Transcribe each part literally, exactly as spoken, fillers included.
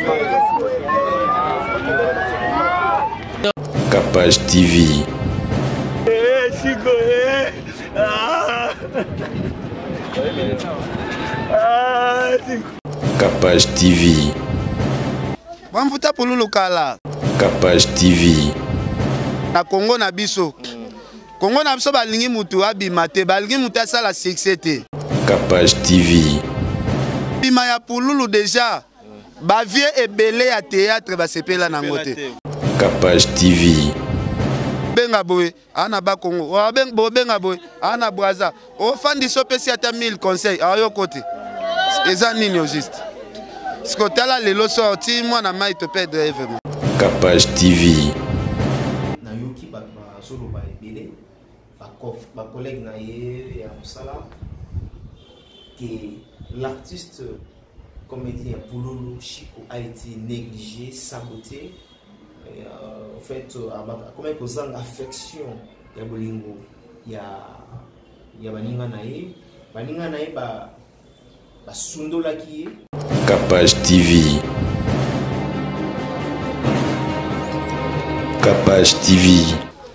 Capage T V. Eh, Chico, eh. Ah. Ah, Chico. Capage T V. Bamfuta Pululu kala. Capage T V. Na Congo na biso. Congo na biso balingi mutu abima te, balingi mutu asala succès te. Capage T V. Bima ya Pululu déjà. Ba vie ebele ya théâtre ba sepela nango te. Capage T V. Benga boy, ana ba Congo. Wa ben bo benga boy, ana Braza. O fandi so pesi ata mille conseils ayo côté. Eza nini au juste. Skotala lelo sorti moi na mai to perdre vraiment. Capage T V. Na yoki ba solo ba ebele. Ba kof, ba collègue na ye ya musala que l'artiste comédien Pululu Chico a été négligé, saboté. Et, euh, en fait, comment il y a une affection ya bolingo ya ya baninga nae baninga nae ba ba sundola ki Capage T V. Capage T V.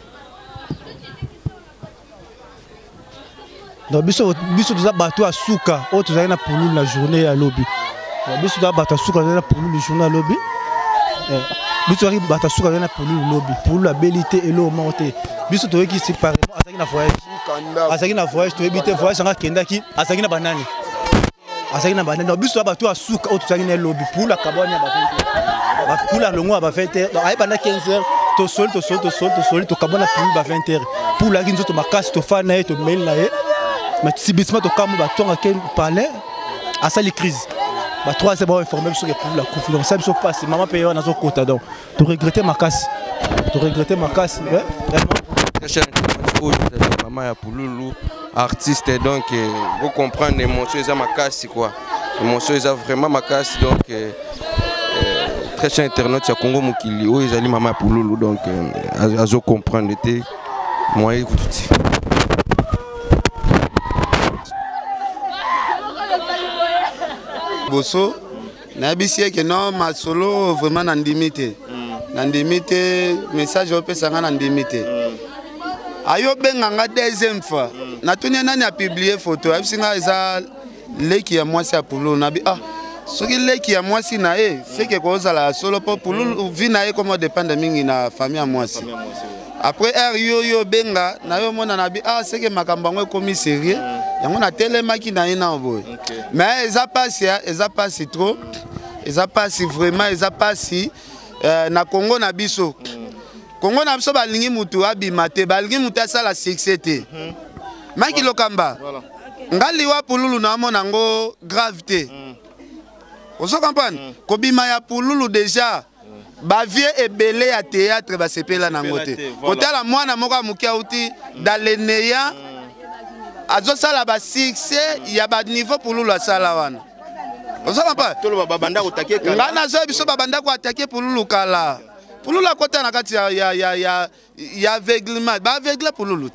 Donc biso biso tuza bato asuka o tuza na Pululu na journée ya lobby. Biso tuza bato asuka na Pululu journée ya lobby. Biso ari bato asuka na Pululu lobby. Pululu abilité elo monter. Biso to ki séparément azaki na voyage. Azaki na voyage to ebité voyage nga kendaki azaki na banani. Azaki na banani. Donc biso bato asuka o tuza na lobby pour la cabane ya ba ba pour la longo ba vingt heures. Donc ay pendant quinze heures to sol to sol to sol to sol to cabane pour ba vingt heures. Pour la ginzo to makasi to fa na to mail na mais si bisma to kamu ba tonga ken palais à ça les crises ba trois c'est bon informé sur pour la confiance ça se passe maman paye na zo kota donc tu regretter ma casse tu regretter ma casse maman ya Pululu artiste donc vous comprendre l'émotion ça ma casse quoi l'émotion ça vraiment ma casse donc très cher internaute ya Congo mukili o ezali maman ya Pululu donc azo comprendre te moi écoute Bosso, na bisi que non ma solo vraiment n'andimité. N'andimité message au pesanga n'andimité. Ayo benga deuxième fois. Na tuni nani a publié photo. Abisinga eza leki ya mwasi ya Pululu na bi ah soki leki ya mwasi na e c'est que koza la solo pour Pululu vi na e comme dépend mingi na famille ya mwasi. Après er yo yo benga na yo mona na bi ah c'est que makambo ngo komi sérieux. Yango na telemaki na ina oboy. Mais eza passe eza passe trop. Eza passe vraiment eza passe na Congo na biso. Congo na biso balingi mutu abima te balingi mutu asala succès te. Maki lokamba. Ngali wa Pululu na mona ngo gravité. Oso comprendre? Kobima ya Pululu déjà ba vie ebele ya théâtre ba sepela nango te. Kotala mwana moko amukia uti daleneya azo sala ba succès ya ba niveau Pululu asala wana. Osala pa tolo ba banda ko takier kala. Ngana zo biso ba banda ko attaquer Pululu kala. Pululu akota na kati ya ya ya ya ya aveuglement. Ba aveugle Pululu.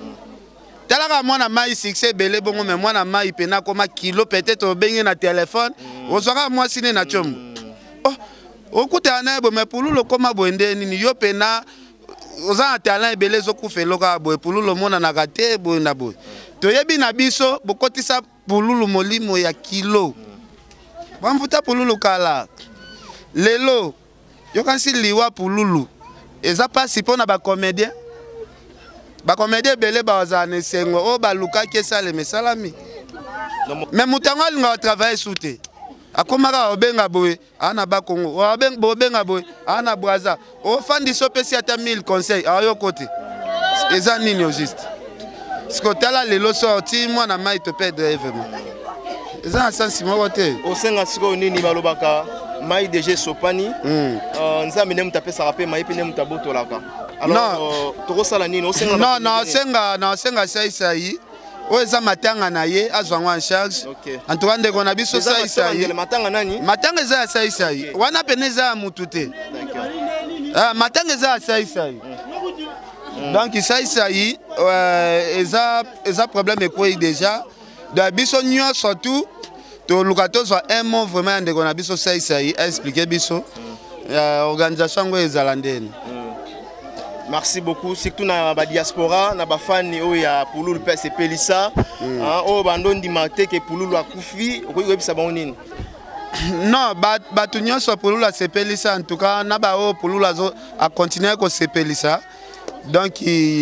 Talaka mwana mai succès belé bongo mais mwana mai pena koma kilo peut-être bengi na téléphone. Ozaka moi sine na chombo. Oh okuta na bo mais Pululu koma boende nini yo pena oza talent ebele zo kufelo ka bo Pululu mona na kate bo na bo. Toyebi na biso bokotisa Pululu molimo ya kilo. Bamfuta Pululu kala. Lelo yo kansi liwa Pululu. Eza pas si pona ba comédien. Ba comédien belé ba ozane sengo o ba luka kesale mesalami. Mais mutango alinga travailler souté. Akomaka obenga boy ana ba Congo. Obenga bobenga boy ana Braza. O fandi so pesi ata mille conseils ayo côté. Eza nini au juste. Skotala lelo sorti moi na mai to perdre vraiment. Eza sens moko te. Osenga siko nini balobaka mai D G Sopani. Euh nzambe ne mutapesa rapé mai pe ne mutabotolaka. Alors toko sala nini osenga non non osenga na osenga sai sai. O eza matanga na ye azwango en charge. En tout cas ndeko na biso sai sai. Matanga nani? Matanga eza sai sai. Wana peneza mutu te. D'accord. Ah matanga eza sai sai. Donc sai sai euh eza eza problème quoi déjà. De biso nyo surtout to luka to soit un mot vraiment ndeko na biso ça ça expliquer biso organisation ngo ezala ndeni. Merci beaucoup. Surtout na ba diaspora, na ba fani o ya Pululu P S Pelisa, hein o bandondi mate ke Pululu akufi, okoyi webisa ba nini? Non, ba batu nyonso Pululu a Pelisa en tout cas na ba o Pululu azo a continuer ko Pelisa. Donc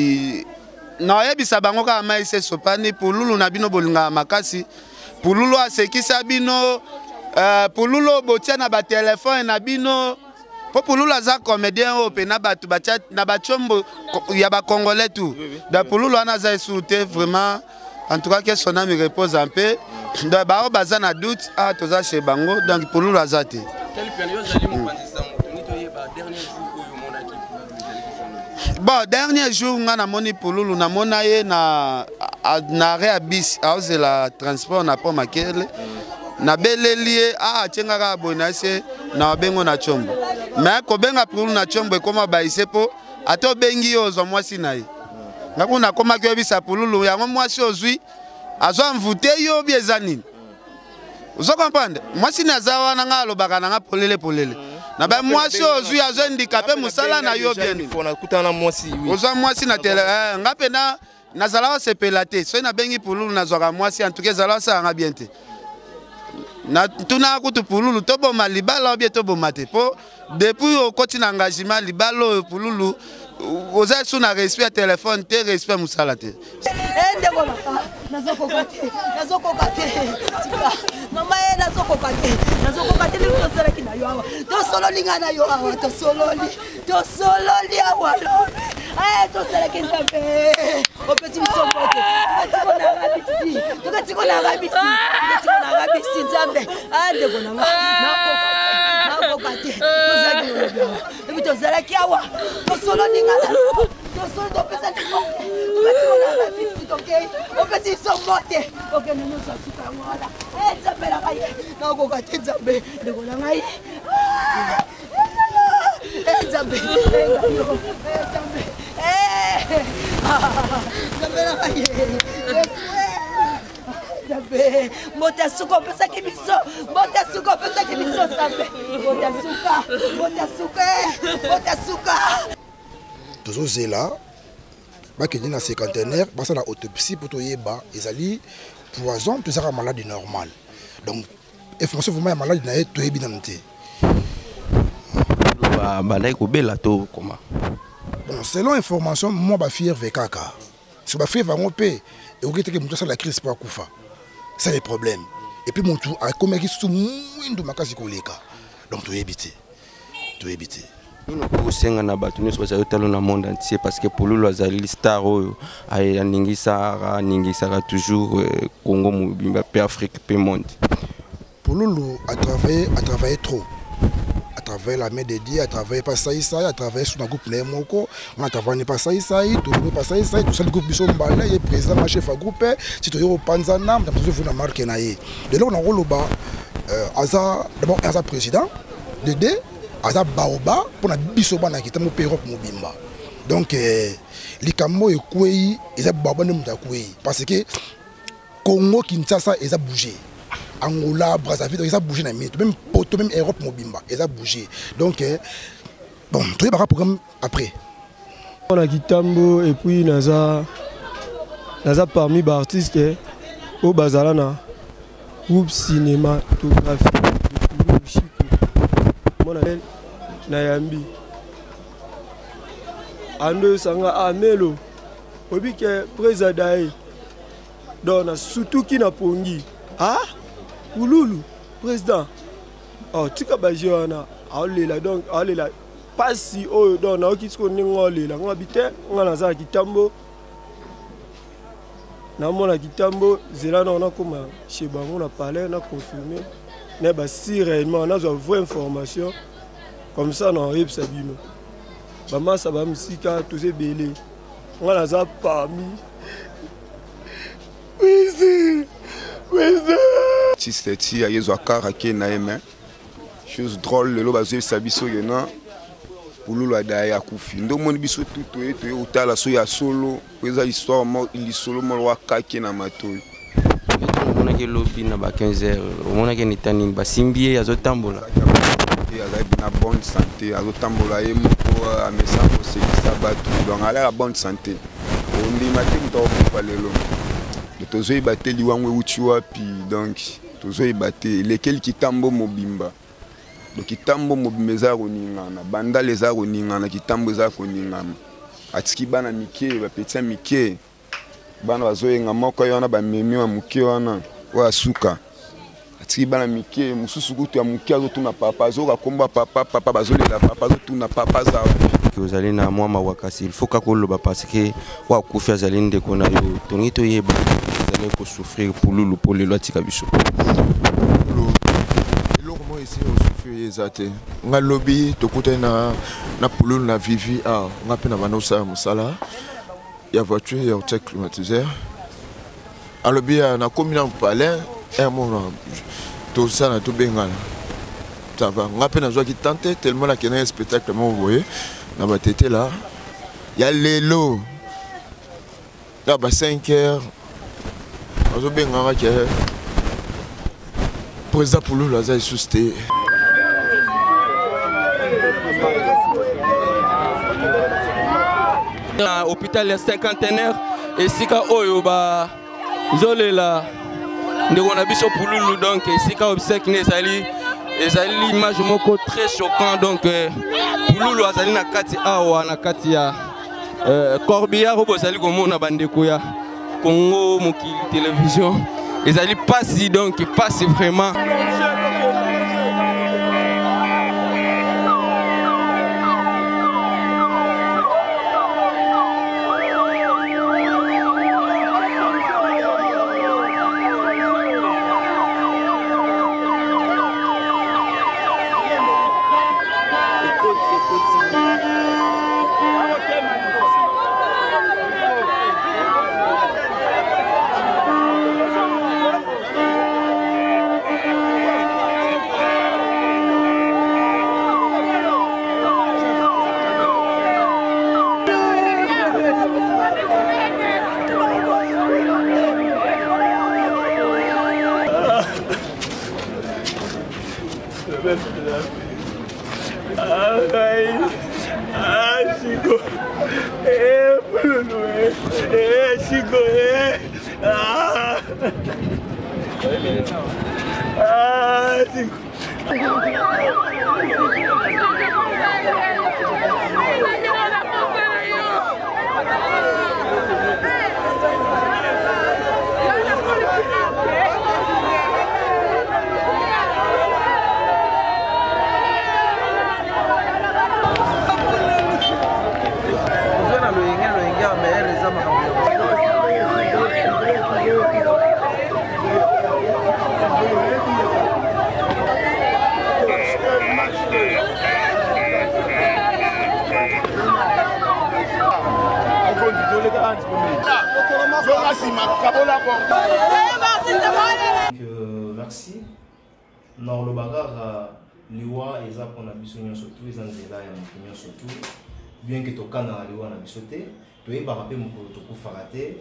na yebisa bango ka mai se sopani Pululu na bino bolinga makasi. Pululu a sekisa bino Pululu botia na ba téléphone na bino. Pour Pululu aza comédien au pe na batu bacha na bachombo ya ba congolais tout. Da Pululu ana za souté vraiment en tout cas que son âme repose un peu. Da ba o baza na doute ah toza chez bango donc Pululu azate. Quelle période allez mo pandisa mo ni to yeba dernier jour oyo monaki. Bon dernier jour ngana moni Pululu na mona ye na na réabis aus la transport na po makele. Na belelie ah tchenga ka bonase na bengo na chombo. Mais ko benga Pululu na chombo ekoma baise po ato bengi yo zo mwasi na ye. Ngako na koma ke bisa Pululu yango mwasi ozwi azo mvute yo biezanini. Vous comprenez? Mwasi na zawa na ngalo baka na polele polele. Na ba mwasi ozwi azo handicapé musala na yo bien. Fona kutana mwasi oui. Ozo mwasi na tele ngape na na zalawa sepelate. So na bengi Pululu na zoka mwasi en tout cas zalawa sa nga bien te. Na tuna kutu Pululu tobo malibala obie tobo mate po depuis au continent engagement libalo Pululu oza suna respect téléphone te respect musala te ende bona nazoko kate nazoko kate tika mama e nazoko kate nazoko kate li to sala kina yo awa to solo linga na yo awa to solo li to solo li awa lo eh to sala kinta be o peti misombote to na rabisi to tiko na rabisi to tiko na rabisi nzambe ande bona na nako kate to sala kina yo awa to sala kiawa to solo linga na to solo to pesa tiko to tiko na rabisi to ke o peti misombote o ke no sa suka ngala eh nzambe la kai nako kate nzambe de bona ngai eh nzambe eh nzambe eh nzambe la kai Zabe, mota suka pesa kibiso, mota suka pesa kibiso zabe, mota suka, mota suka, mota suka. Toujours zela, ba kenye na cinquantenaire, ba sa na autopsie pour toyeba, ezali poison, tout ça maladie normale. Donc, information vraiment ya maladie na to yebi namte. Ba ba lai ko bela to comment. Bon, selon information, moi ba fier vekaka. Si ba fier va ngopé, et au que mutu ça la crise pour kufa. C'est le problème. Et puis mon tour a comme qui sous moins de makasi koleka. Donc tu éviter. Tu éviter. Nous nous senga na batu nous soza yotalo na monde entier parce que Pululu azali star oyo ay ningisa ningisa toujours Congo mobimba pe Afrique pe monde. Pululu a travaillé a travaillé trop. À travers la main de Dieu, à travers pas ça ça, à travers son groupe Nemoko, on a travaillé pas ça ça, tout le pas ça ça, tout ça le groupe Bisson Mbala, il est président ma chef à groupe, si tu es au Panzana, tu as besoin de marquer naïe. De là on a rôle au bas, Aza d'abord Aza président, de deux Aza Baoba pour na biso bana qui tamo Europe mobimba. Donc les camo et Kouei, ils a Baoba ne m'ta Kouei parce que Congo Kinshasa ils a bougé. Angola, Brazzaville, ils ont bougé dans les même poto, même Europe mobimba, ils ont bougé. Donc bon, tout est programme après. On a Kitambo et puis Naza, Naza parmi les artistes au Bazalana, groupe cinématographique, mon appelle Nayambi. Ando Sanga Amelo, obi ke Prezadae, donc surtout qui n'a pongi. Ah? Pululu, président. Oh, tu as baje wana. Aolela donc aolela pas si oh donc na okitsi ko ningolela. On habite on a za Kitambo. Na mona Kitambo, zela na on a comme chez bango on a parlé, on a confirmé. Ne ba si réellement on a une vraie information comme ça na yeb sabino. Ba masa ba musika tous ces belé. On a za parmi. Oui, c'est oui, c'est Tisteti a yezo akara ke na eme. Chose drôle le bazo sabiso yena. Pululu adai akufi. Ndo moni biso tuto eto utala so ya solo. Kweza histoire mo ili solo mo wa kake na matoi. On a tomonaki lobi na ba quinze heures omonaki nitani basimbi ye azotambola azali na bonne santé azotambola ye moko amesa kosekisa bato donc ala ya bonne santé ondima te moto akokufa lelo tozoyeba te liwango euti wapi donc tozoyeba te elekeli kitambo mobimba donc kitambo mobimba eza koningana bandala eza koningana kitambo eza koningana atiki bana mike bapetia mike bana bazoyenga moko wana bamemi wa muke wana oyo asuka atiki bana mike mosusu kutu ya muke azotuna papa azoka komba papa papa bazolela papa azotuna papa zawa ozali na mwa mawakasi il faut kaka oloba parce que wakufi azali ndeko na yo tongi toyeba azali kosouffrir pululu po lelo atika biso eloko mo esi osouffrir eza te nga lobi tokutani na na pululu na vivi a nga mpe na bana osala mosala ya voiture ya hotel climatiseur alobi nakomi na palais un mois tosala tobengana ça va nga mpe nazwaki tante tellement nakende ya spectacle mo boye na batete là ya lelo ya ba cinq heures azobenganga ke président Pululu aza lisusu te na hôpital ya cinquantenaire esika oyo ba zolela ndeko na biso Pululu donc esika obsèque ne ezali ezali l'image moko très choquant donc Pululu azali na kati awa na kati ya corbillard oyo bozali komona bandeko ya Congo mokili télévision ezali pasi donc pasi vraiment merci. Non, le bagarre, liwa eza pour na biso nyonso tout eza nzela ya moto nyonso tout bien que tokana liwa na biso te toyeba rappeler moko tokufaka te.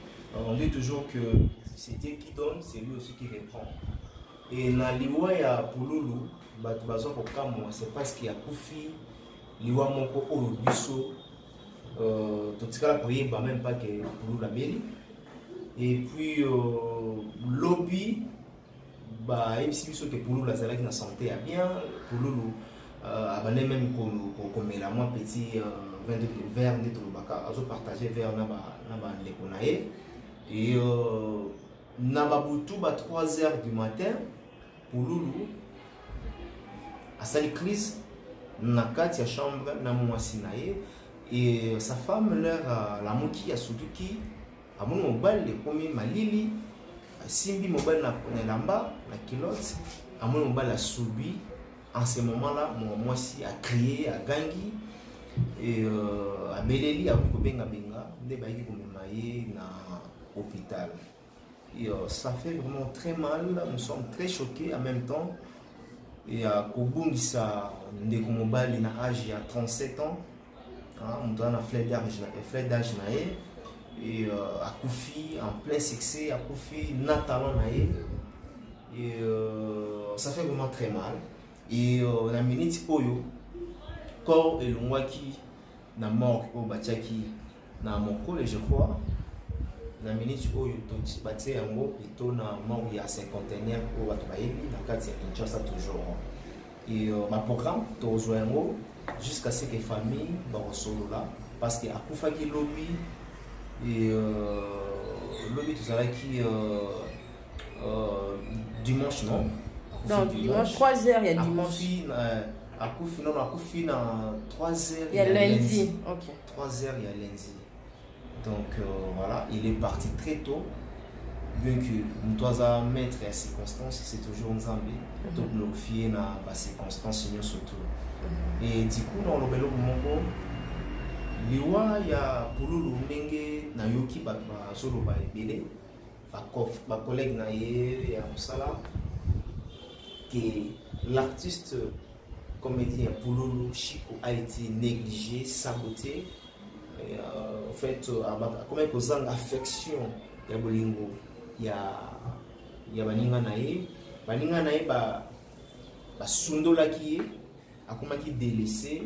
On dit toujours que c'est Dieu qui donne, c'est lui aussi qui reprend. Et na liwa ya Pululu bato bazo kokamwa c'est parce qu'il y a kufi liwa moko oyo biso euh totikala koyeba même pas que Pululu abeli. Et puis euh, lobby bah M C biso que Pululu azalaki na santé ya bien Pululu euh abane même comme la moi petit vingt-deux vers net lobaka azo partager vers na ba na ba ndeko na ye et euh na ba butu ba trois heures du matin Pululu asali crise na kati ya chambre na mwasi na ye et sa femme leur la moki ya suduki amon mobile de komi malili simbi mobile na lamba la kilote amon mobile a subi en ce moment là mon mwasi a crié a gangi et euh, a beleli a ko benga benga nde ba ki ko memaye na hôpital. Et euh, ça fait vraiment très mal, nous sommes très choqués en même temps. Et à Kobungisa, ndeko mobile na âge il y a trente-sept ans, on a un flèche d'âge et euh, Akoufi en plein succès, Akoufi n'a talent naïe et euh, ça fait vraiment très mal. Et euh, la minute Oyo, corps et l'ongwaki na mort au Bachaki na Mokole, je crois. La minute Oyo, tu bâtis un mot plutôt na mort il y a cinquantenaire au Batobaïbi, na quatre Kinshasa toujours. Et euh, ma programme, tu rejoins un mot jusqu'à ce que les familles soient là. Parce que Akoufa qui lobby et euh, lobby tout ça qui euh, euh, dimanche non. Donc dimanche trois heures il y a dimanche. Akoufi non Akoufi dans trois heures il y a lundi. Ok. trois heures il y a lundi. Donc euh, voilà, il est parti très tôt. Bien que nous devons mettre à circonstances, c'est toujours un Zambie. Donc nous fier na ba circonstances surtout. Et du coup dans le belo mongo liwa ya pululu ndenge na yoki ba solo ba ebele ba kof ba collègue na ye ya musala que l'artiste comédien Pululu Chico a été négligé, saboté. Et, euh, en fait, comme il y a affection, il y a bolingo, il y a il y a baninga nae, baninga nae ba ba sundo la qui est, a comment qui délaissé.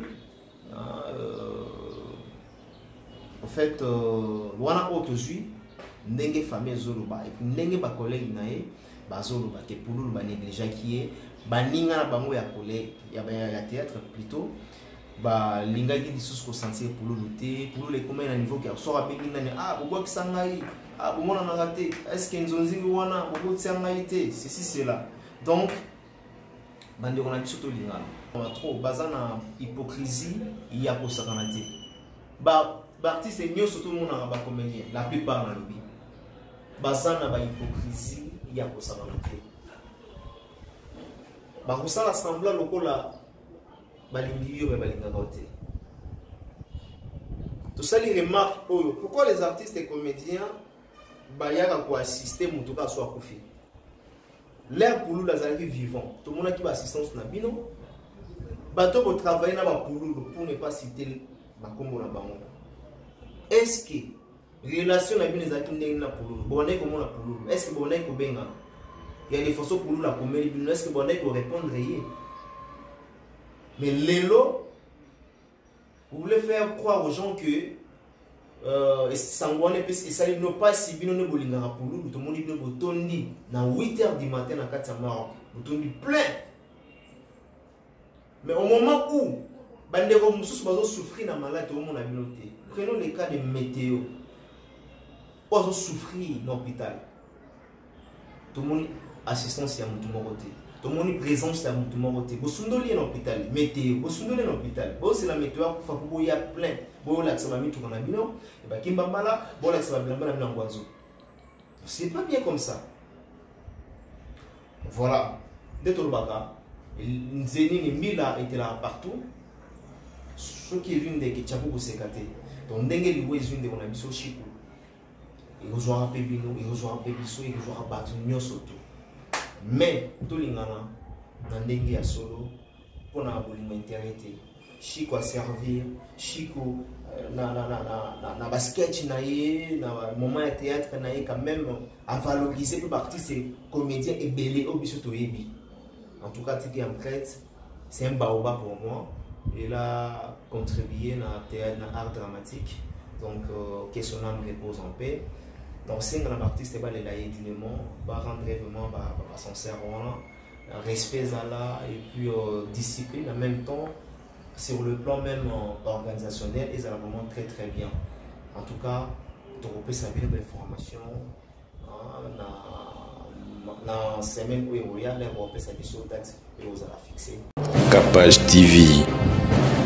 En fait, wana autojui ndenge famille zoluba et puis ndenge ba collègue nae ba zoluba que Pululu ba négligé qui est baninga na bango ya collègue ya ya théâtre plutôt. Bah linga qui dit sous ko sentir pour lutter pour les comment à niveau qui sera béni nani ah bobo qui sangai ah bobo na raté est-ce que nzonzi wana bobo tsangai té ceci cela donc bande on a surtout linga on a trop bazana hypocrisie il y a ko sakana té ba artiste nyo surtout mon na ba comédien la plupart na lobi bazana ba hypocrisie il y a ko sakana té ba ko sala semblant lokola tout ça les remarques pourquoi les artistes et comédiens bayaka ko assister mutuka soit kofi l'air pour nous lazali vivant tout le monde qui va assistance na bino bato ko travailler na ba pour pour ne pas citer ba kombo na bango est-ce que relation na bino ezaki ndenge na pour bonne comme na pour est-ce que bonne ko benga il y a des façons pour la comédie bino est-ce que bonne ko répondre yé. Mais l'élo, vous voulez faire croire aux gens que euh, Sangwane et ça ne pas si bien ne bolingara pour nous, tout le monde ne botondi dans huit heures du matin à quatre heures, botondi plein. Mais au moment où bandero mususu bazo souffrir na malade au monde a noté. Prenons les cas de météo. Bazo souffrir dans l'hôpital. Tout le monde assistance à mon côté. Tout le monde présence à mon côté. Vous sondez l'hôpital, météo, vous sondez l'hôpital. Bon, c'est la météo, il y a plein. Bon, là, ça va mettre tout en abîme. Et bien, Kimbambala, bon, là, ça va bien en oiseau. C'est pas bien comme ça. Voilà. Dès que le baga, Nzeni Mila était là partout. Ce qui est une des Ketchapo pour s'écarter. Donc, Dengue, il est une des on a mis au Chico. Il rejoint un pébino, il rejoint un pébisso, il rejoint un bâton, surtout. Mais tout le monde a un solo pour la intérêt. Chico a servi, Chico na na na na na na sketch na ye, na moment de théâtre na ye quand même à valoriser pour partie ces comédiens et belé au biso toyebi. En tout cas, Tiki Amkret, c'est un baobab pour moi. Il a contribué à théâtre, à art dramatique. Donc, euh, que son âme repose en paix. Donc, c'est un artiste qui va les dignement, va rendre vraiment son cerveau, respect à la et puis euh, discipline en même temps, sur le plan même euh, organisationnel, ils ont vraiment très très bien. En tout cas, tu peux savoir des informations dans la semaine où il y a les Européens, ça dit sur date et aux à la fixer. Capage T V.